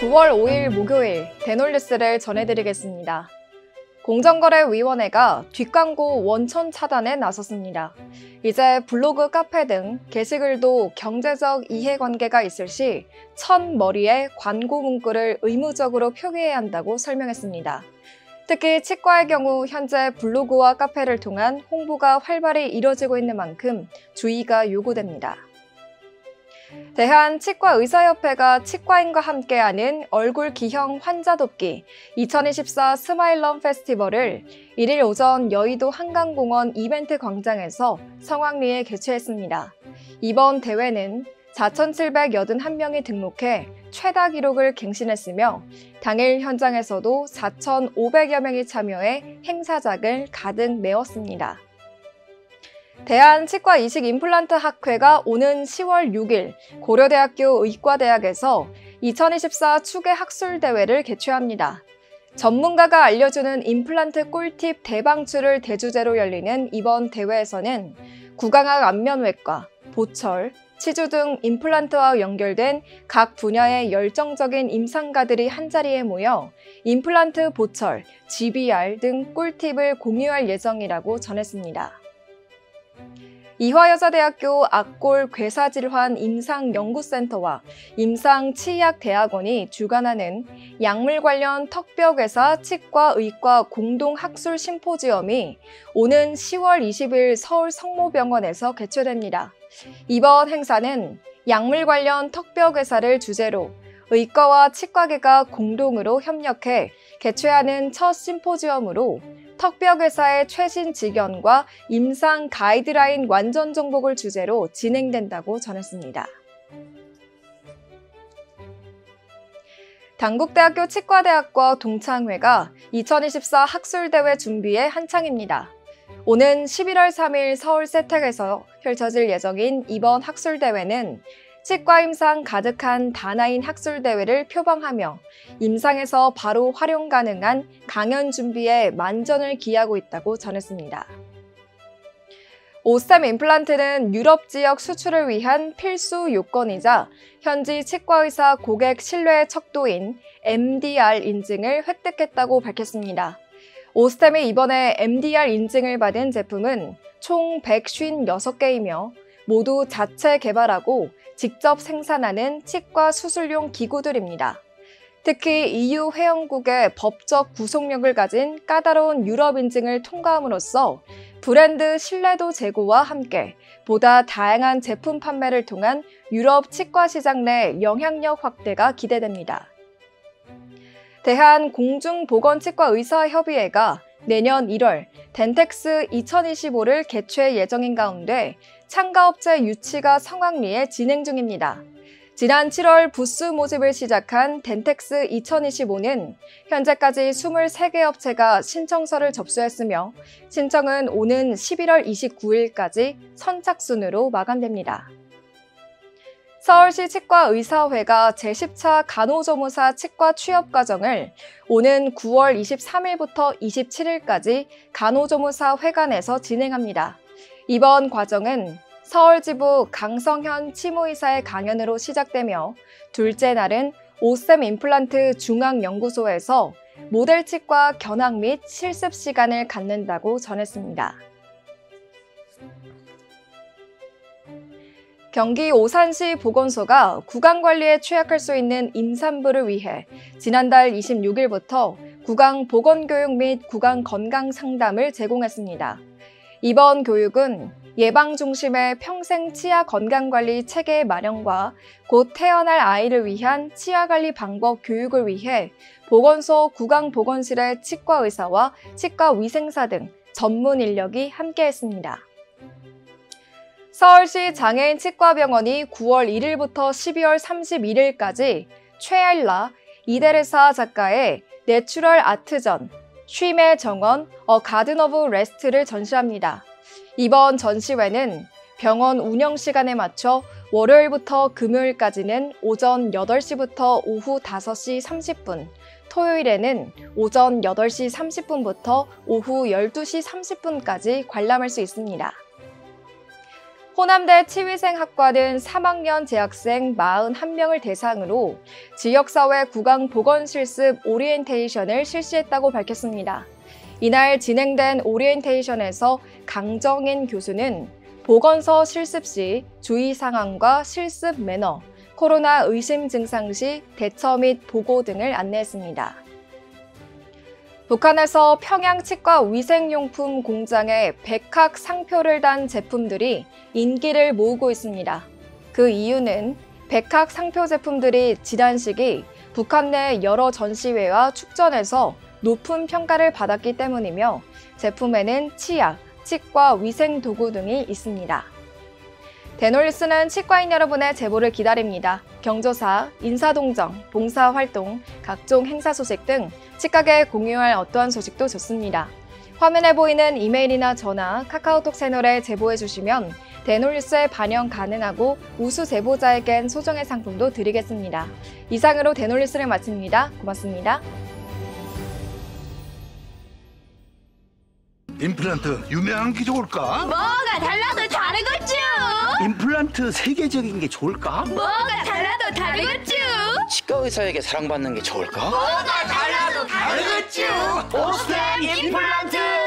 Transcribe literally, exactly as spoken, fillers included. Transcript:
구월 오일 목요일 대놀뉴스를 전해드리겠습니다. 공정거래위원회가 뒷광고 원천 차단에 나섰습니다. 이제 블로그, 카페 등 게시글도 경제적 이해관계가 있을 시 첫 머리에 광고 문구를 의무적으로 표기해야 한다고 설명했습니다. 특히 치과의 경우 현재 블로그와 카페를 통한 홍보가 활발히 이뤄지고 있는 만큼 주의가 요구됩니다. 대한치과의사협회가 치과인과 함께하는 얼굴 기형 환자 돕기 이천이십사 스마일런 페스티벌을 일일 오전 여의도 한강공원 이벤트 광장에서 성황리에 개최했습니다. 이번 대회는 사천칠백팔십일 명이 등록해 최다 기록을 갱신했으며 당일 현장에서도 사천오백여 명이 참여해 행사장을 가득 메웠습니다. 대한치과이식 임플란트 학회가 오는 시월 육일 고려대학교 의과대학에서 이천이십사 추계 학술대회를 개최합니다. 전문가가 알려주는 임플란트 꿀팁 대방출을 대주제로 열리는 이번 대회에서는 구강학 안면외과, 보철, 치주 등 임플란트와 연결된 각 분야의 열정적인 임상가들이 한자리에 모여 임플란트 보철, 지비알 등 꿀팁을 공유할 예정이라고 전했습니다. 이화여자대학교 악골 괴사질환 임상연구센터와 임상치의학대학원이 주관하는 약물 관련 턱뼈괴사 치과 의과 공동학술 심포지엄이 오는 시월 이십일 서울 성모병원에서 개최됩니다. 이번 행사는 약물 관련 턱뼈괴사를 주제로 의과와 치과계가 공동으로 협력해 개최하는 첫 심포지엄으로 턱뼈괴사의 최신 지견과 임상 가이드라인 완전 정복을 주제로 진행된다고 전했습니다. 단국대학교 치과대학과 동창회가 이천이십사 학술대회 준비에 한창입니다. 오는 십일월 삼일 서울 세택에서 펼쳐질 예정인 이번 학술대회는 치과 임상 가득한 다나인 학술대회를 표방하며 임상에서 바로 활용 가능한 강연 준비에 만전을 기하고 있다고 전했습니다. 오스템 임플란트는 유럽 지역 수출을 위한 필수 요건이자 현지 치과의사 고객 신뢰 척도인 엠디알 인증을 획득했다고 밝혔습니다. 오스템이 이번에 엠디알 인증을 받은 제품은 총 백오십육 개이며 모두 자체 개발하고 직접 생산하는 치과 수술용 기구들입니다. 특히 이유 회원국의 법적 구속력을 가진 까다로운 유럽 인증을 통과함으로써 브랜드 신뢰도 제고와 함께 보다 다양한 제품 판매를 통한 유럽 치과 시장 내 영향력 확대가 기대됩니다. 대한공중보건치과의사협의회가 내년 일월 덴텍스 이천이십오를 개최 예정인 가운데 참가업체 유치가 성황리에 진행 중입니다. 지난 칠월 부스 모집을 시작한 덴텍스 이천이십오는 현재까지 이십삼 개 업체가 신청서를 접수했으며 신청은 오는 십일월 이십구일까지 선착순으로 마감됩니다. 서울시 치과의사회가 제십 차 간호조무사 치과 취업 과정을 오는 구월 이십삼일부터 이십칠일까지 간호조무사 회관에서 진행합니다. 이번 과정은 서울지부 강성현 치무의사의 강연으로 시작되며 둘째 날은 오스템 임플란트 중앙연구소에서 모델치과 견학 및 실습 시간을 갖는다고 전했습니다. 경기 오산시 보건소가 구강관리에 취약할 수 있는 임산부를 위해 지난달 이십육일부터 구강보건교육 및 구강건강상담을 제공했습니다. 이번 교육은 예방 중심의 평생 치아 건강관리 체계 마련과 곧 태어날 아이를 위한 치아관리 방법 교육을 위해 보건소 구강보건실의 치과의사와 치과위생사 등 전문 인력이 함께했습니다. 서울시 장애인 치과병원이 구월 일일부터 십이월 삼십일일까지 최알라 이데르사 작가의 내추럴 아트전, 쉼의 정원, 어 가든 오브 레스트를 전시합니다. 이번 전시회는 병원 운영 시간에 맞춰 월요일부터 금요일까지는 오전 여덟 시부터 오후 다섯 시 삼십 분, 토요일에는 오전 여덟 시 삼십 분부터 오후 열두 시 삼십 분까지 관람할 수 있습니다. 호남대 치위생학과는 삼 학년 재학생 사십일 명을 대상으로 지역사회 구강 보건실습 오리엔테이션을 실시했다고 밝혔습니다. 이날 진행된 오리엔테이션에서 강정인 교수는 보건서 실습 시 주의 사항과 실습 매너, 코로나 의심 증상 시 대처 및 보고 등을 안내했습니다. 북한에서 평양 치과 위생용품 공장에 백학 상표를 단 제품들이 인기를 모으고 있습니다. 그 이유는 백학 상표 제품들이 지난 시기 북한 내 여러 전시회와 축전에서 높은 평가를 받았기 때문이며 제품에는 치약, 치과 위생 도구 등이 있습니다. 대놀뉴스는 치과인 여러분의 제보를 기다립니다. 경조사, 인사동정, 봉사활동, 각종 행사 소식 등 치과계에 공유할 어떠한 소식도 좋습니다. 화면에 보이는 이메일이나 전화, 카카오톡 채널에 제보해 주시면 대놀뉴스에 반영 가능하고 우수 제보자에겐 소정의 상품도 드리겠습니다. 이상으로 대놀뉴스를 마칩니다. 고맙습니다. 임플란트 유명한 게 좋을까? 뭐가 달라도 다르겠죠. 임플란트 세계적인 게 좋을까? 뭐가 달라도 다르겠죠. 치과 의사에게 사랑받는 게 좋을까? 뭐가 달라도 다르겠죠. 오스템 임플란트!